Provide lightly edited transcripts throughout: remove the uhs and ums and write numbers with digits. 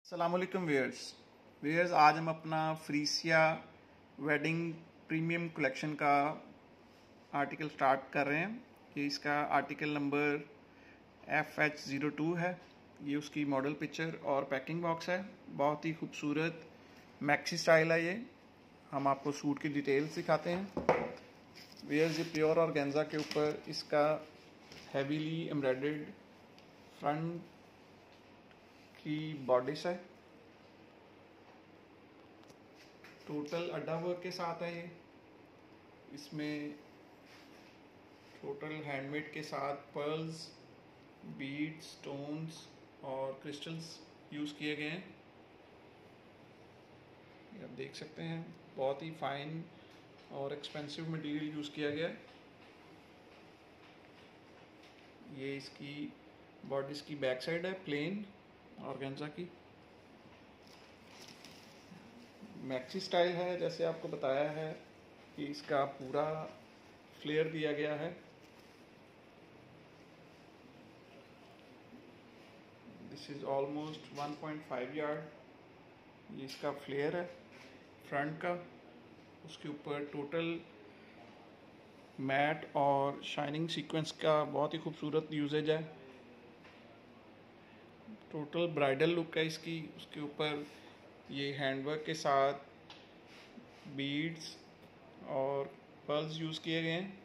अस्सलामुअलैकुम व्यूअर्स आज हम अपना फ्रीसिया वेडिंग प्रीमियम कलेक्शन का आर्टिकल स्टार्ट कर रहे हैं। ये इसका आर्टिकल नंबर FH02 है। ये उसकी मॉडल पिक्चर और पैकिंग बॉक्स है। बहुत ही खूबसूरत मैक्सी स्टाइल है। ये हम आपको सूट की डिटेल्स दिखाते हैं। व्यूअर्स, ये प्योर ऑर्गेन्जा के ऊपर इसका हैवीली एम्ब्रॉयडर्ड फ्रंट की बॉडिस है। टोटल अड्डा वर्क के साथ है। ये इसमें टोटल हैंडमेड के साथ पर्ल्स, बीड्स, स्टोन्स और क्रिस्टल्स यूज़ किए गए हैं। ये आप देख सकते हैं, बहुत ही फाइन और एक्सपेंसिव मटेरियल यूज़ किया गया है। ये इसकी बॉडीज़ की बैक साइड है, प्लेन ऑर्गेन्जा की। मैक्सी स्टाइल है, जैसे आपको बताया है कि इसका पूरा फ्लेयर दिया गया है। दिस इज़ ऑलमोस्ट 1.5 यार्ड ये इसका फ्लेयर है फ्रंट का। उसके ऊपर टोटल मैट और शाइनिंग सीक्वेंस का बहुत ही खूबसूरत यूजेज है। टोटल ब्राइडल लुक है इसकी। उसके ऊपर ये हैंडवर्क के साथ बीड्स और पर्ल्स यूज़ किए गए हैं।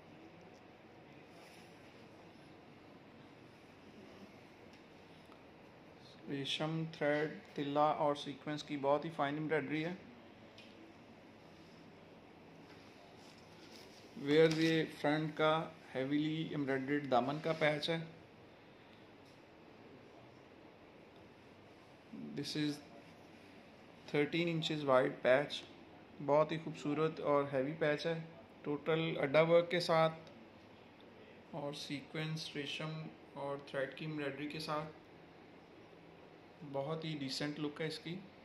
रेशम, थ्रेड, तिल्ला और सीक्वेंस की बहुत ही फाइन एम्ब्रॉयडरी है। वेयर ये फ्रंट का हैवीली एम्ब्रॉयडर्ड दामन का पैच है। This is 13 inches wide patch. बहुत ही खूबसूरत और हैवी पैच है। टोटल अड्डा वर्क के साथ और सीक्वेंस, रेशम और थ्रेड की एम्ब्रॉयडरी के साथ बहुत ही डिसेंट लुक है इसकी।